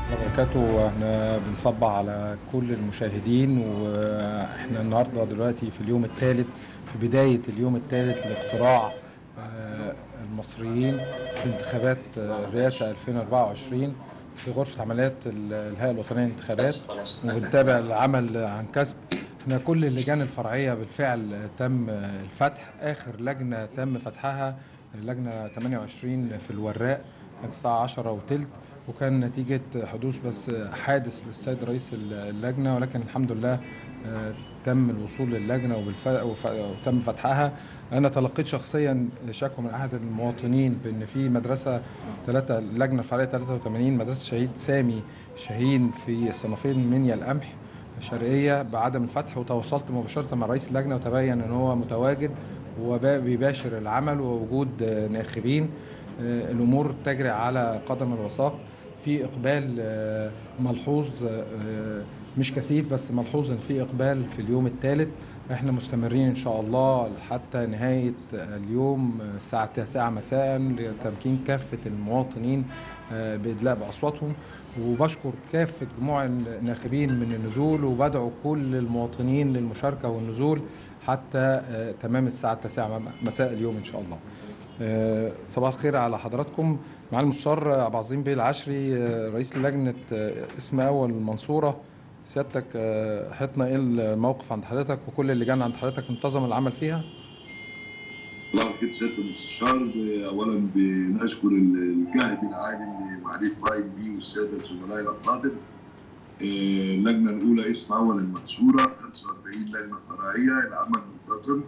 وبركاته. احنا بنصبح على كل المشاهدين، واحنا النهارده دلوقتي في اليوم الثالث، في بداية اليوم الثالث لاقتراع المصريين في انتخابات الرئاسة 2024 في غرفة عمليات الهيئة الوطنية للانتخابات، وبنتابع العمل عن كسب. احنا كل اللجان الفرعية بالفعل تم الفتح. آخر لجنة تم فتحها اللجنة 28 في الوراق، كانت الساعة 10 وتلت، وكان نتيجة حدوث بس حادث للسيد رئيس اللجنة، ولكن الحمد لله تم الوصول للجنة وتم فتحها. أنا تلقيت شخصيا شكوى من أحد المواطنين بأن في مدرسة اللجنة الفرعية 83 مدرسة شهيد سامي شاهين في الصنافين منيا القمح شرقية بعدم الفتح، وتواصلت مباشرة مع رئيس اللجنة وتبين أن هو متواجد وبيباشر العمل ووجود ناخبين. الأمور تجري على قدم الوساق، في إقبال ملحوظ، مش كثيف بس ملحوظ إن في إقبال في اليوم الثالث. احنا مستمرين إن شاء الله حتى نهاية اليوم الساعة 9 مساء لتمكين كافة المواطنين بإدلاء بأصواتهم. وبشكر كافة جموع الناخبين من النزول، وبدعو كل المواطنين للمشاركة والنزول حتى تمام الساعة 9 مساء اليوم إن شاء الله. صباح الخير على حضراتكم. معالي المستشار عبد العظيم بيه العشري، رئيس لجنة اسم أول المنصورة. سيادتك حطنا إيه الموقف عند حضرتك، وكل اللجان عند حضرتك انتظم العمل فيها؟ الله كده سياده المستشار. اولا بنشكر الجهد العالي اللي معاليه قائم بيه والساده الزملاء الافاضل. اللجنه الاولى اسم اول المنصوره 45 لجنه فرعيه، العمل منتظم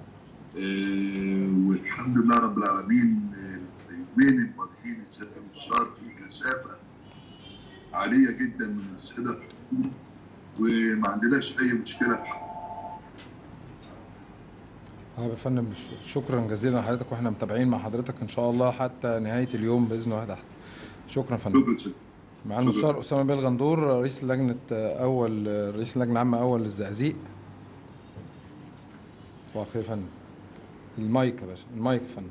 والحمد لله رب العالمين. اليومين الماضيين سياده المستشار في كثافه عاليه جدا من الساده الحضور، وما عندناش اي مشكله في حق. يا فندم شكرا جزيلا لحضرتك، واحنا متابعين مع حضرتك ان شاء الله حتى نهايه اليوم باذن الله. شكرا فندم. مع المستشار اسامه بيه الغندور، رئيس لجنه رئيس اللجنه العامه اول للزقازيق. صباح الخير يا فندم. المايك يا باشا، المايك يا فندم.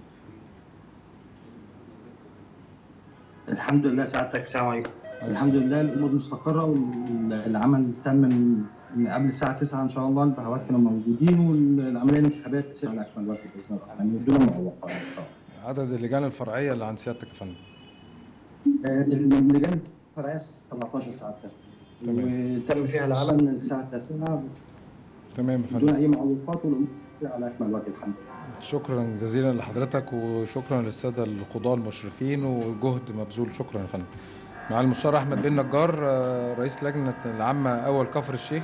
الحمد لله سعادتك. السلام عليكم. الحمد لله الامور مستقره، والعمل تم من قبل الساعه 9 ان شاء الله. البهوات كانوا موجودين، والعمليه الانتخابيه تسير على اكمل وجه باذن الله، يعني بدون معوقات ان شاء الله. عدد اللجان الفرعيه اللي عند سيادتك يا فندم؟ اللجان الفرعيه 17 سعادتك، وتم فيها العمل من الساعه 9. تمام يا فندم. بدون اي معوقات، والامور تسير على اكمل وجه الحمد لله. شكرا جزيلا لحضرتك، وشكرا للساده القضاه المشرفين، والجهد مبذول. شكرا يا فندم. مع المستشار احمد بن نجار، رئيس لجنه العامه اول كفر الشيخ.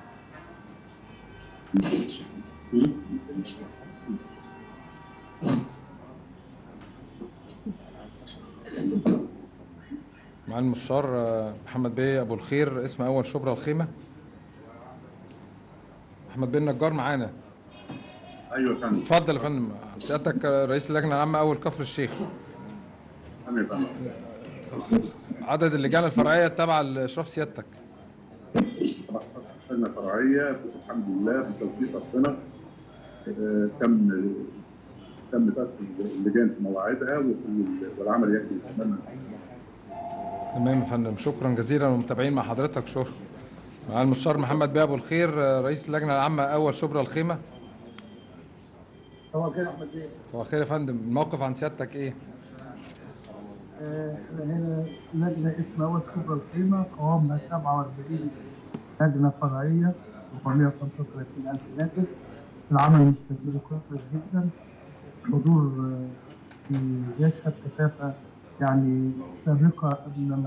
مع المستشار محمد بيه ابو الخير، اسم اول شبرا الخيمه. احمد بن نجار معانا؟ ايوه يا فندم. اتفضل يا فندم. سيادتك رئيس اللجنه العامه اول كفر الشيخ. تمام يا فندم. عدد اللجان الفرعيه التابعه لاشراف سيادتك؟ 17 لجنه فرعيه الحمد لله بتوفيق ربنا. تم فتح اللجان في مواعيدها، والعمل يجري تماما. تمام يا فندم. شكرا جزيلا، ومتابعين مع حضرتك. شكرا. مع المستشار محمد بيه ابو الخير، رئيس اللجنه العامه اول شبرا الخيمه. صباح الخير يا احمد بيه. صباح الخير يا فندم. الموقف عن سيادتك ايه؟ احنا هنا لجنه اسم اول شبرا الخيمه، قوامنا 47 لجنه فرعيه، 435,000 ناتج. العمل مستمر كويس جدا. الحضور يشهد كثافه يعني سابقه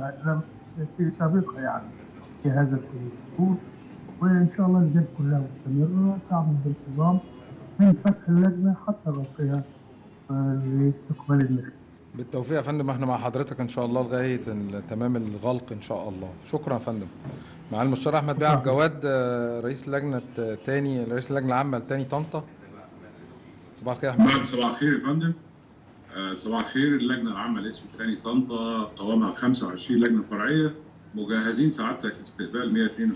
سابقه يعني في هذا الحضور، وان شاء الله اللجان كلها مستمره تعمل بانتظام من فتح اللجنه حتى غلقها لاستقبال الناخب. بالتوفيق يا فندم. احنا مع حضرتك ان شاء الله لغايه تمام الغلق ان شاء الله. شكرا يا فندم. مع المستشار احمد بيه عبد الجواد، رئيس اللجنه رئيس اللجنه العامه لتاني طنطا. صباح الخير يا احمد. صباح الخير يا فندم. صباح الخير. اللجنه العامه لاسم تاني طنطا قوامها 25 لجنه فرعيه، مجهزين سعادتك لاستقبال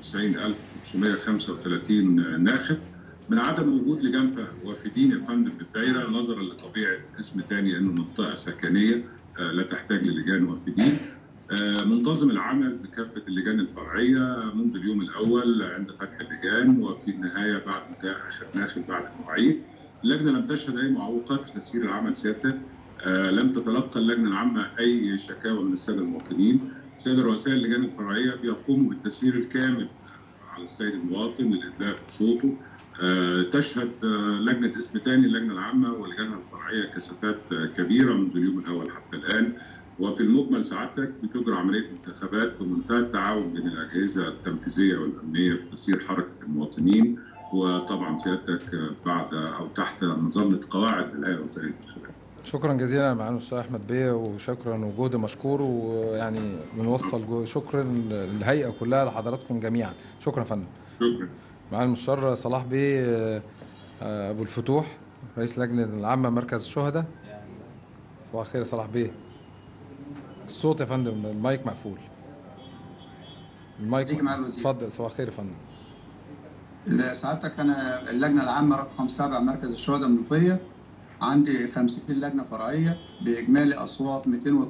192,535 ناخب. من عدم وجود لجان وافدين يا فندم بالدايره، نظرا لطبيعه اسم تاني انه منطقه سكنيه لا تحتاج للجان وافدين. منتظم العمل بكافة اللجان الفرعية منذ اليوم الأول عند فتح اللجان، وفي النهاية بعد انتهاء آخر ناخب بعد المواعيد. اللجنة لم تشهد أي معوقات في تسيير العمل سيادتك. لم تتلقى اللجنة العامة أي شكاوى من السادة المواطنين. السادة رؤساء اللجان الفرعية بيقوموا بالتسيير الكامل على السيد المواطن للإدلاء بصوته. تشهد لجنة اسم تاني اللجنة العامة ولجانها الفرعية كثافات كبيرة منذ اليوم الأول حتى الآن. وفي المجمل سعادتك بتجرى عملية الانتخابات بمنتهى التعاون بين الأجهزة التنفيذية والأمنية في تسيير حركة المواطنين، وطبعا سيادتك بعد أو تحت مظلة قواعد الهيئة الوطنية للانتخابات. شكرا جزيلا معالي المستشار احمد بيه، وشكرا وجهد مشكور، ويعني بنوصل شكرا للهيئه كلها لحضراتكم جميعا. شكرا يا فندم. شكرا. معالي المستشار صلاح بيه ابو الفتوح رئيس اللجنه العامه مركز الشهداء. صباح الخير يا صلاح بيه. الصوت يا فندم، المايك مقفول. المايك اتفضل. صباح الخير يا فندم. سعادتك انا اللجنه العامه رقم 7 مركز الشهداء المنوفيه، عندي 50 لجنه فرعيه باجمالي اصوات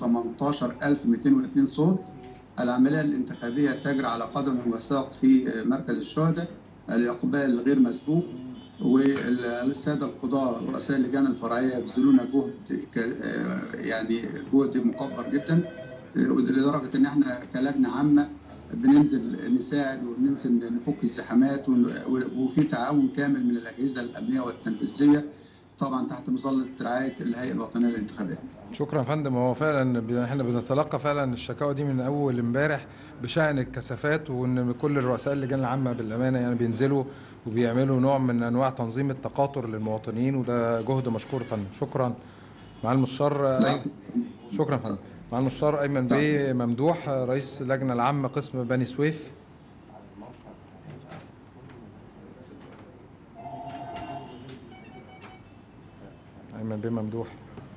218202 صوت. العمليه الانتخابيه تجري على قدم وساق في مركز الشهداء، الاقبال غير مسبوق، والساده القضاه رؤساء اللجان الفرعيه يبذلون جهد يعني جهد مكبر جدا، لدرجه ان احنا كلجنه عامه بننزل نساعد وبننزل نفك الزحامات، وفي تعاون كامل من الاجهزه الامنيه والتنفيذيه طبعا تحت مظله رعايه الهيئه الوطنيه للانتخابات. شكرا يا فندم. هو فعلا احنا بنتلقى فعلا الشكاوى دي من اول امبارح بشان الكثافات، وان كل الرؤساء اللجان العامه بالامانه يعني بينزلوا وبيعملوا نوع من انواع تنظيم التقاطر للمواطنين، وده جهد مشكور يا فندم. شكرا. معالي المستشار شكرا يا فندم. معالي المستشار ايمن بيه ممدوح رئيس اللجنه العامه قسم بني سويف. ايمن بيه ممدوح.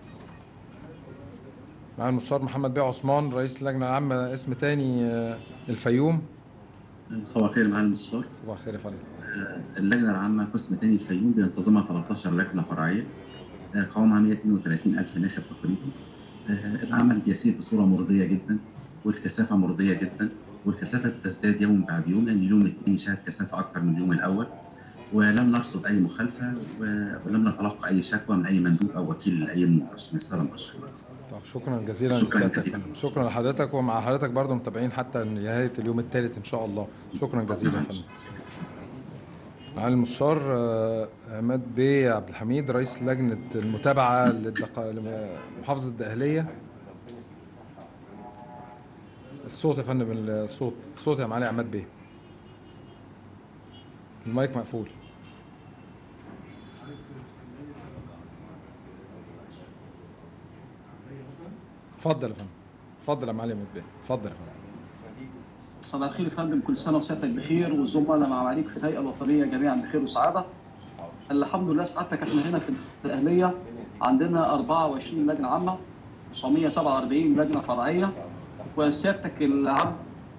معالي المستشار محمد بيه عثمان رئيس اللجنه العامه اسم تاني الفيوم. صباح الخير معالي المستشار. صباح الخير يا فندم. اللجنه العامه قسم تاني الفيوم بينتظمها 13 لجنه فرعيه قوامها 132,000 ناخب تقريبا. العمل بيسير بصوره مرضيه جدا، والكثافه مرضيه جدا، والكثافه بتزداد يوم بعد يوم، يعني اليوم الثاني شهد كثافه اكثر من اليوم الاول، ولم نرصد اي مخالفه ولم نتلقى اي شكوى من اي مندوب او وكيل لاي من الساده المرشحين. طب شكرا جزيلا لسيادتك. شكرا لحضرتك، ومع حضرتك برضه متابعين حتى نهايه اليوم الثالث ان شاء الله. شكرا جزيلا يا فندم. معالي المستشار عماد بيه عبد الحميد رئيس لجنه المتابعه لمحافظه الدقهليه. الصوت يا فندم. الصوت يا معالي عماد بيه. المايك مقفول. اتفضل يا فندم. اتفضل يا معالي عماد بيه. اتفضل يا فندم. صباح الخير يا فندم، كل سنه وسيادتك بخير، والزملاء مع معاليك في الهيئه الوطنيه جميعا بخير وسعاده. الحمد لله سعادتك احنا هنا في الدقهليه عندنا 24 لجنه عامه، 947 لجنه فرعيه، وسيادتك العمل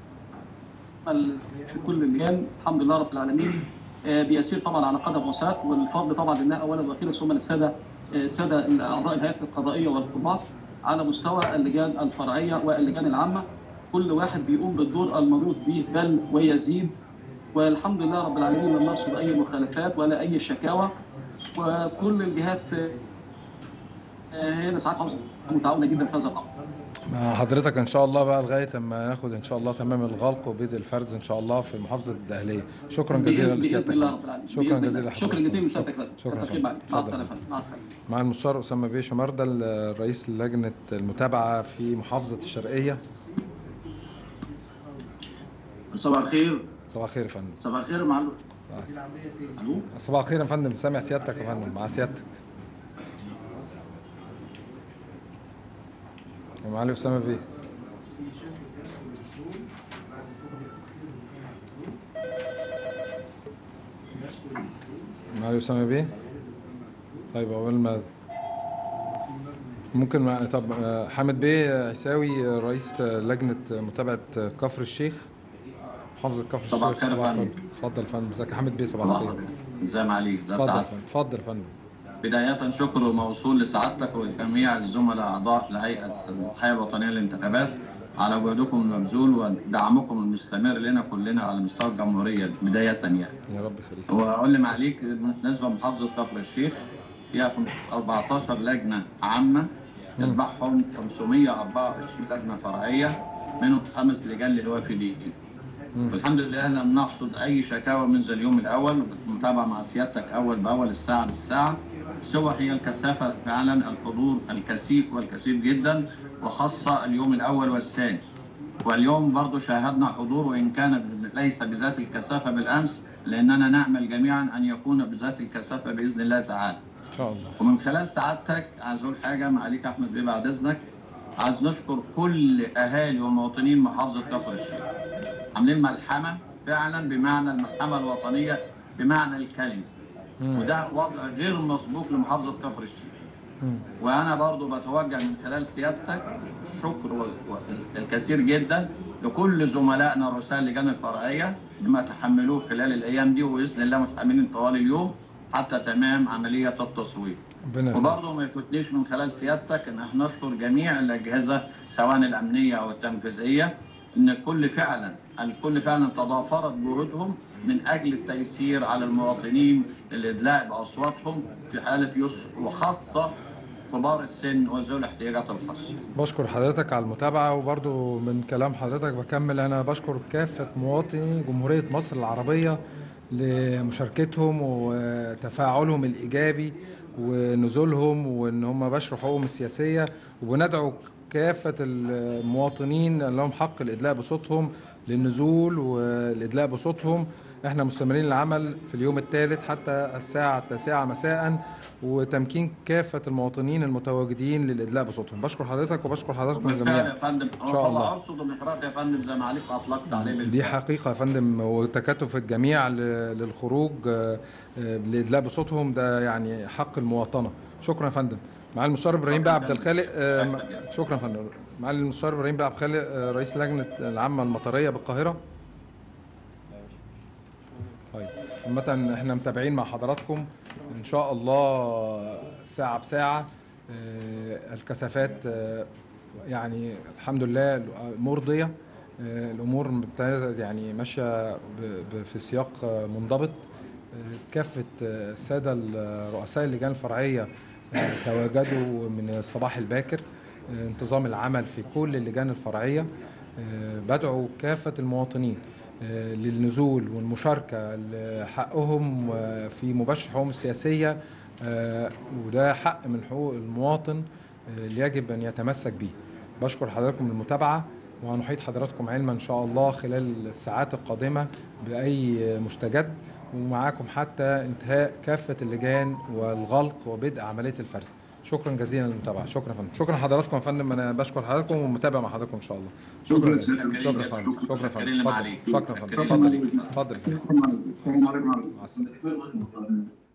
في كل اللجان الحمد لله رب العالمين بيسير طبعا على قدم وساق، والفضل طبعا لله اولا واخيرا ثم للساده اعضاء الهيئه القضائيه والقضاه على مستوى اللجان الفرعيه واللجان العامه. كل واحد بيقوم بالدور المنوط به بل ويزيد، والحمد لله رب العالمين لم نرصد اي مخالفات ولا اي شكاوى، وكل الجهات هنا ساعات متعاونه جدا في هذا الامر. مع حضرتك ان شاء الله بقى لغايه اما ناخد ان شاء الله تمام الغلق وبدء الفرز ان شاء الله في محافظه الدقهليه. شكرا جزيلا لسيادتك. باذن الله رب العالمين. شكرا جزيلا لحضرتك. شكرا جزيلا لسيادتك. شكرا. مع السلامه. مع السلامه. مع المستشار اسامه بيه شمردل رئيس لجنه المتابعه في محافظه الشرقيه. صباح الخير. صباح الخير يا فندم. صباح الخير يا معلم. الو. صباح الخير يا فندم، سامع سيادتك يا فندم. مع سيادتك يا معالي اسامه بيه. معالي اسامه بيه. طيب اول ما ممكن طب حامد بيه عيساوي رئيس لجنه متابعه كفر الشيخ محافظه كفر الشيخ. صباح الخير يا فندم. اتفضل يا فندم. ازيك يا حامد بيه؟ صباح الخير. ازي معاليك؟ ازي سعادتك؟ اتفضل يا فندم. بداية شكر موصول لسعادتك وجميع الزملاء أعضاء الهيئة الوطنية للانتخابات على جهدكم المبذول ودعمكم المستمر لنا كلنا على مستوى الجمهوريه بدايه يعني. يا رب يخليك. واقول لمعاليك بالنسبه لمحافظه كفر الشيخ فيها 14 لجنه عامه يتبعهم 524 لجنه فرعيه منهم 5 لجان للوافدين. والحمد لله لم نحصد اي شكاوى منذ اليوم الاول، بالمتابعه مع سيادتك اول باول الساعه بالساعه. سوى هي الكثافه فعلا الحضور الكثيف والكثيف جدا، وخاصه اليوم الاول والثاني. واليوم برضو شاهدنا حضور وان كان ليس بذات الكثافه بالامس، لاننا نامل جميعا ان يكون بذات الكثافه باذن الله تعالى. ان شاء الله. ومن خلال سعادتك عايز اقول حاجه معاليك احمد بيه بعد اذنك. عايز نشكر كل اهالي ومواطنين محافظه كفر الشيخ. عاملين ملحمه فعلا بمعنى الملحمه الوطنيه بمعنى الكلمه. وده وضع غير مسبوق لمحافظه كفر الشيخ. وانا برضو بتوجه من خلال سيادتك الشكر الكثير جدا لكل زملائنا رؤساء اللجان الفرعيه لما تحملوه خلال الايام دي، وباذن الله متحملين طوال اليوم حتى تمام عمليه التصويت. وبرضه ما يفوتنيش من خلال سيادتك ان احنا نشكر جميع الاجهزه سواء الامنيه او التنفيذيه، ان الكل فعلا تضافرت جهودهم من اجل التيسير على المواطنين الادلاء باصواتهم في حاله يسر، وخاصه كبار السن وذوي الاحتياجات الخاصه. بشكر حضرتك على المتابعه، وبرضو من كلام حضرتك بكمل انا بشكر كافه مواطني جمهوريه مصر العربيه لمشاركتهم وتفاعلهم الايجابي ونزولهم وان هم بشروا حقوقهم السياسيه، وبندعو كافه المواطنين اللي لهم حق الادلاء بصوتهم للنزول والادلاء بصوتهم. احنا مستمرين العمل في اليوم الثالث حتى الساعه 9 مساء، وتمكين كافه المواطنين المتواجدين للادلاء بصوتهم. بشكر حضرتك وبشكر حضراتكم جميعا. يا فندم ان شاء الله ارصد ديمقراطي يا فندم زي ما عليك اطلقت عليه. دي حقيقه يا فندم، وتكاتف الجميع للخروج للادلاء بصوتهم، ده يعني حق المواطنه. شكرا يا فندم. معالي المستشار ابراهيم بيه عبد الخالق. شكرا يا فندم. معالي المستشار ابراهيم بيه عبد الخالق رئيس اللجنه العامه المطريه بالقاهره. طيب عامة احنا متابعين مع حضراتكم ان شاء الله ساعة بساعة. الكثافات يعني الحمد لله مرضية، الامور يعني ماشية في سياق منضبط. كافة السادة رؤساء اللجان الفرعية تواجدوا من الصباح الباكر، انتظام العمل في كل اللجان الفرعية. بدعو كافة المواطنين للنزول والمشاركة لحقهم في مباشرة حقوقهم السياسية، وده حق من حقوق المواطن اللي يجب أن يتمسك به. بشكر حضراتكم المتابعة، وهنحيط حضراتكم علما إن شاء الله خلال الساعات القادمة بأي مستجد، ومعاكم حتى انتهاء كافة اللجان والغلق وبدء عملية الفرز. شكرا جزيلا للمتابعة. شكرا فندم. شكرا حضراتكم يا فندم. انا بشكر حضراتكم ومتابع مع حضراتكم ان شاء الله. شكرا فندم. شكرا فندم. شكرا فندم. اتفضل. اتفضل. السلام عليكم.